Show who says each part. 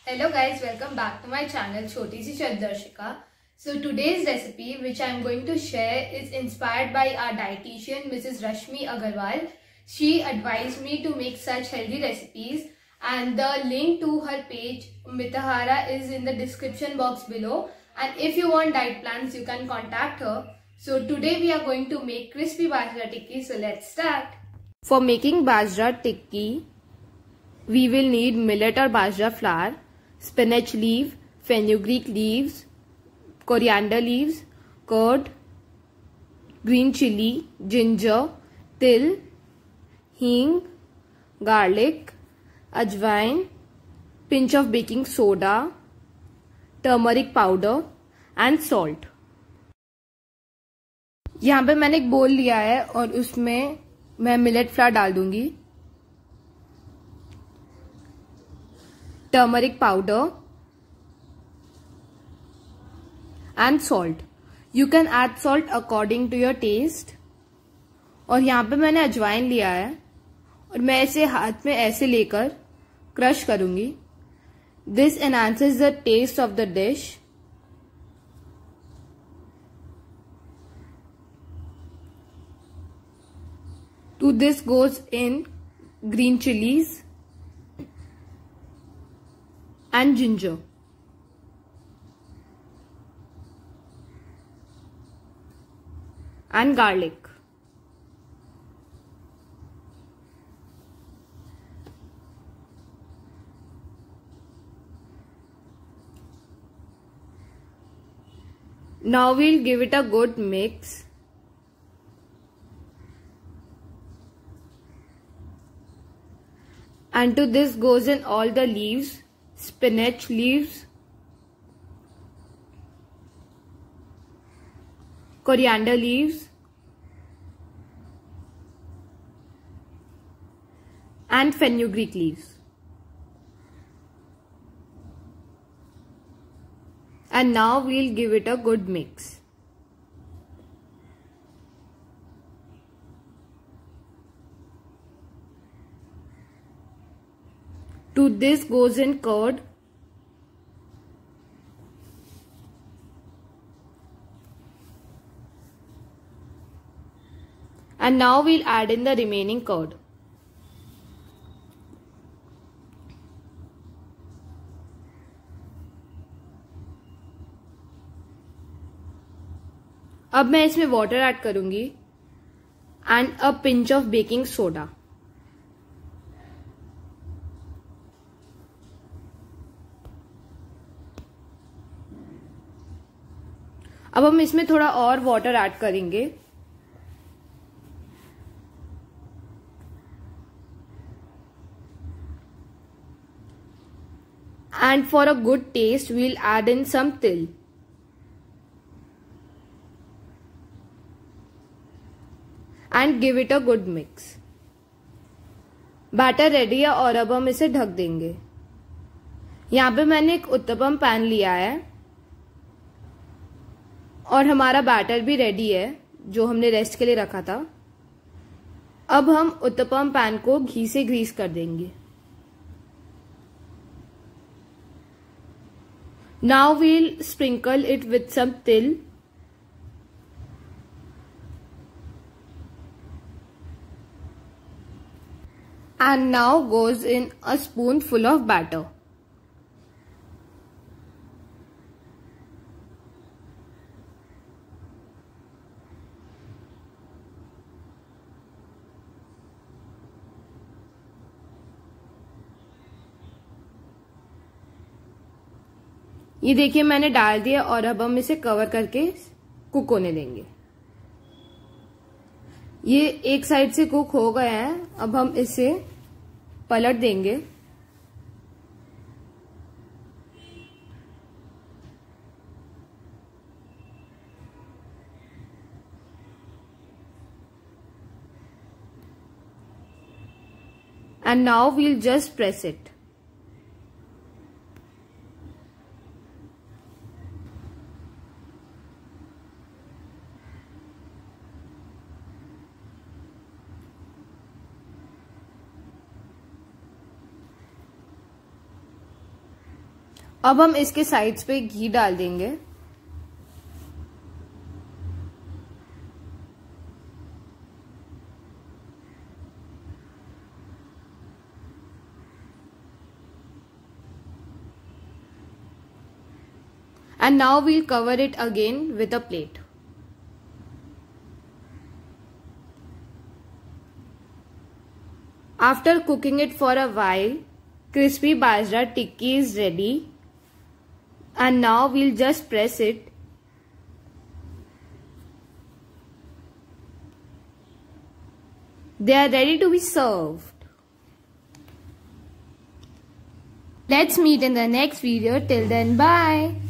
Speaker 1: Hello guys, welcome back to my channel Choti Si Chef Darshika. So today's recipe which I am going to share is inspired by our dietitian Mrs. Rashmi Agarwal. She advised me to make such healthy recipes and the link to her page Mitahara is in the description box below, and if you want diet plans you can contact her. So today we are going to make crispy bajra tikki, so let's start. For making bajra tikki, we will need millet or bajra flour, spinach leaf, fenugreek leaves, coriander leaves, curd, green chili, ginger, til, hing, garlic, ajwain, pinch of baking soda, turmeric powder and salt. यहाँ पे मैंने एक बोल लिया है और उसमें मैं मिलेट फ्लावर डाल दूंगी, turmeric powder and salt. You can add salt according to your taste. और यहाँ पे मैंने अजवाइन लिया है और मैं इसे हाथ में ऐसे लेकर क्रश करूंगी. This enhances the taste of the dish. To this goes in green chilies and ginger. And garlic. Now we'll give it a good mix. And to this goes in all the leaves, spinach leaves, coriander leaves and fenugreek leaves. And now we'll give it a good mix. To this goes in curd, and now we'll add in the remaining curd. अब मैं इसमें water add करूंगी and a pinch of baking soda. अब हम इसमें थोड़ा और water add करेंगे. And for a good taste, we'll add in some til. And give it a good mix. Batter ready है और अब हम इसे ढक देंगे. यहाँ पे मैंने एक उत्तपम पैन लिया है और हमारा बैटर भी रेडी है जो हमने रेस्ट के लिए रखा था. अब हम उत्तपम पैन को घी से ग्रीस कर देंगे. Now we'll sprinkle it with some til. And now goes in a spoonful of batter. ये देखिए मैंने डाल दिया और अब हम इसे कवर करके कुक होने देंगे. ये एक साइड से कुक हो गया है. अब हम इसे पलट देंगे. And now we'll just press it. अब हम इसके साइड्स पे घी डाल देंगे। And now we'll cover it again with a plate. After cooking it for a while, crispy bajra tikki is ready. And now we'll just press it. They are ready to be served. Let's meet in the next video. Till then, bye.